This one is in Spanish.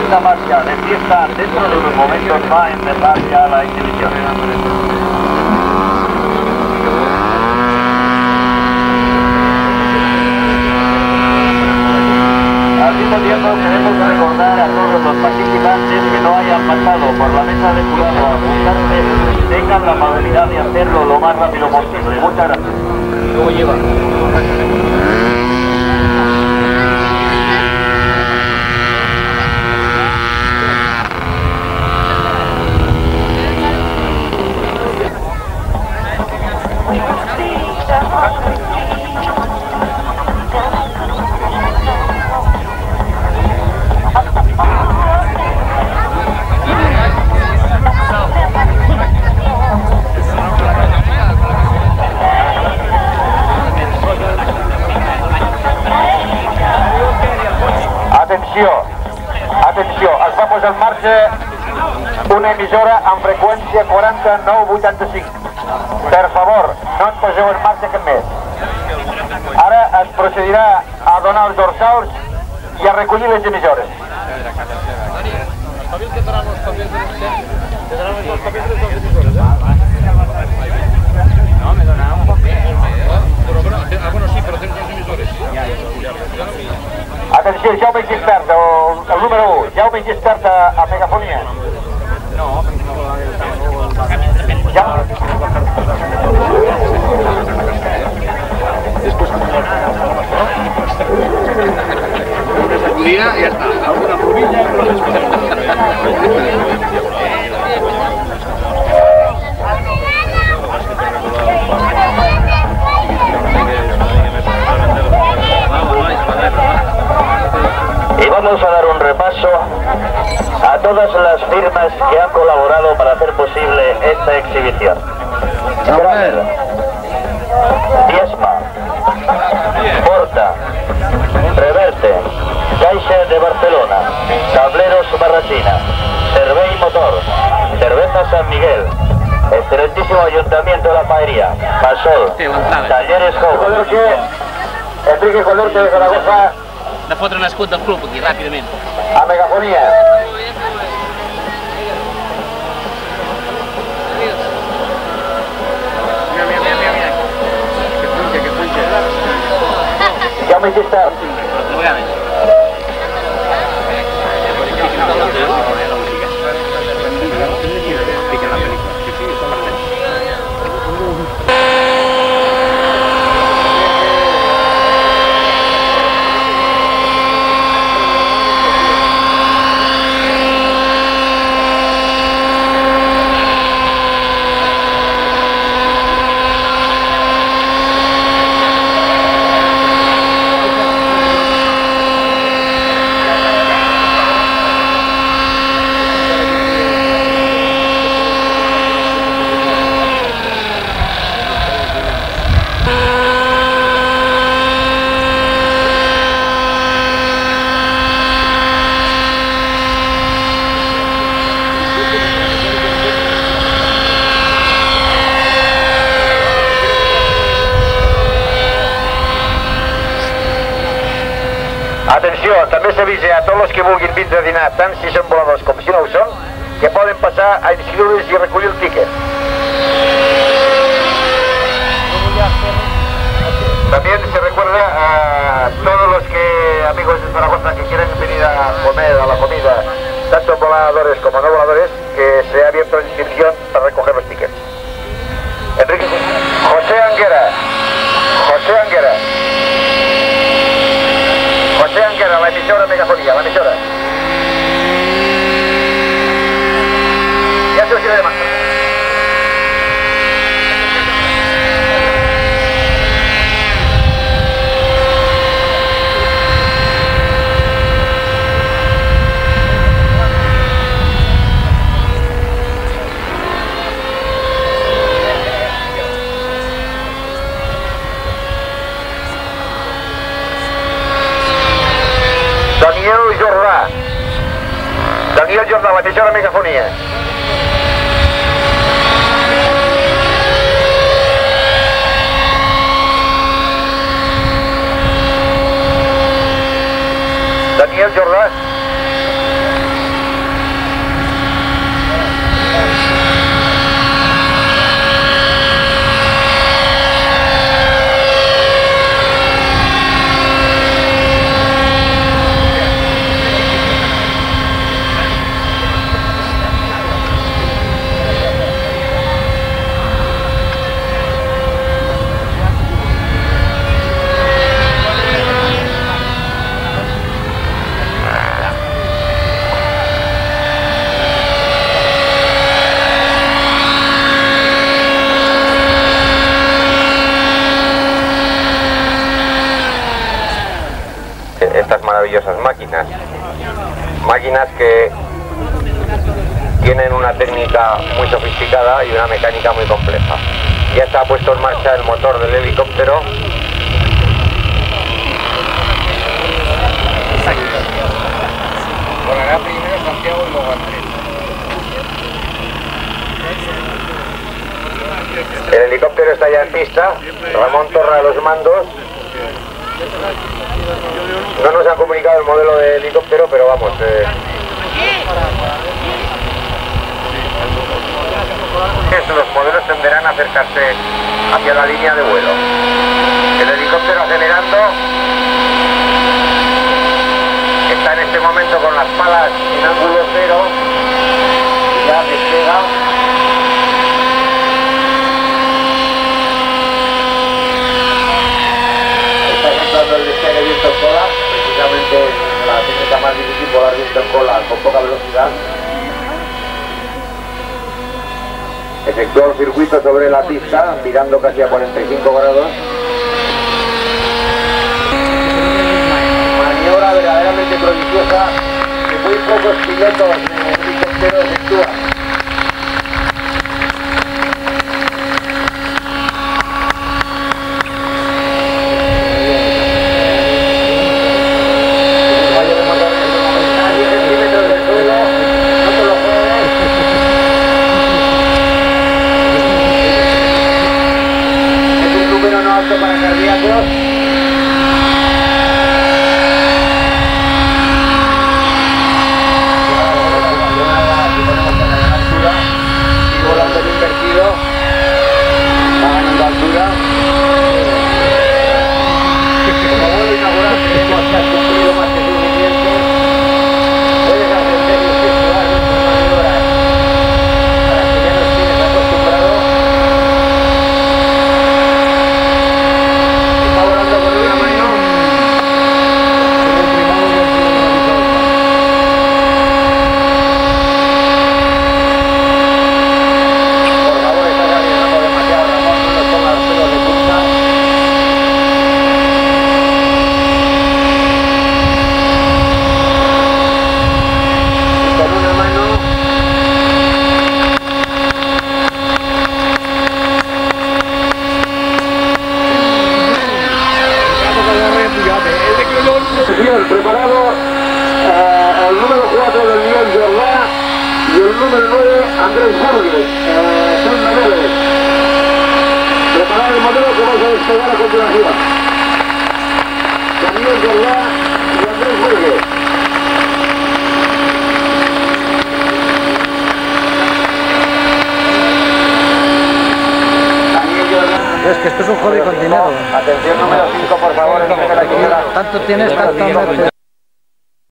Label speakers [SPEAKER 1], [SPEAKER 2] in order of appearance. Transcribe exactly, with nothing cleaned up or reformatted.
[SPEAKER 1] bonita marcha de fiesta. Dentro de unos momentos va a empezar ya la exhibición. Al mismo tiempo queremos recordar a todos los participantes que no hayan pasado por la mesa de jurado a apuntarse, tengan la amabilidad de hacerlo lo más rápido posible. Muchas gracias. ¿Cómo lleva? Atenció, atenció, es va posar en marxa una emissora amb freqüència quaranta-nou vuitanta-cinc. Per favor, no ens poseu en marxa cap més. Ara es procedirà a donar els dorsals i a recollir les emissores.
[SPEAKER 2] No, me dona un poc més. Ah, bueno, sí, però tens dos emissores.
[SPEAKER 1] Atenció, Jaume Gispert, el, el número u, Jaume Gispert a, a Megafonia.
[SPEAKER 2] No,
[SPEAKER 1] Jaume.
[SPEAKER 2] una sacudida i ja està. Alguna plomilla i no
[SPEAKER 1] Y vamos a dar un repaso a todas las firmas que han colaborado para hacer posible esta exhibición. Diezma, Porta, Reverte, Caixa de Barcelona, Tableros Barrachina, Cervell Motor, Cerveza San Miguel, Excelentísimo Ayuntamiento de la Paería, Pasol, Talleres Joven, Enrique Colorte de Zaragoza,
[SPEAKER 3] de fotre un escut del club aquí, ràpidament.
[SPEAKER 1] a Megafonia.
[SPEAKER 2] Mira, mira, mira, mira, mira. Que punxa, que punxa.
[SPEAKER 1] Jaume Gispert. Atenció, també s'avisa a tots els que vulguin vindre a dinar, tant si són voladors com si no ho són, que poden passar a inscriure's i recollir el tiquet. También se recuerda a todos los que, amigos de Zaragoza, que quieren venir a comer a la comida, tanto voladores como no voladores, que se ha abierto la inscripción para recoger los tickets. Enrique José Anguera, José Anguera. José Anguera, la emisora Megafonía, la emisora. Ya se os quiere de más. Daniel Jordà. Daniel Jordà, la emisora Megafonia. Daniel Jordà. este, estas maravillosas máquinas. Máquinas que tienen una técnica muy sofisticada y una mecánica muy compleja. Ya está puesto en marcha el motor del helicóptero.
[SPEAKER 2] Volará primero Santiago y luego Andrés.
[SPEAKER 1] El helicóptero está ya en pista. Ramón Torra a los mandos. No nos ha comunicado el modelo de helicóptero, pero vamos. Eh... Los modelos tenderán a acercarse hacia la línea de vuelo. El helicóptero acelerando. Está en este momento con las palas en ángulo cero. Ya despega. Está entrando el despegue viento en cola. Precisamente la técnica más difícil, volar viento en cola con poca velocidad. Efectuó un circuito sobre la pista, mirando casi a cuarenta y cinco grados. Maniobra verdaderamente prodigiosa que muy pocos pilotos de helicópteros efectúan. Para cardíacos. Y volando el invertido. Va ganando altura. Como vuelo inaugural creemos que has cumplido más que suficiente. Puedes ascender y efectuar nuestras maniobras para que ya nos tienes acostumbrado. Preparado eh, el número cuatro del Lyon Jorlá y el número nueve Andrés Burgues, eh, son menores. Preparado el modelo que vamos a despegar a continuación. Daniel Jorlá y Andrés Burgues.
[SPEAKER 4] Es que esto es un hobby con dinero.
[SPEAKER 1] Atención número cinco, por favor.
[SPEAKER 4] Tanto tienes, tanto metes.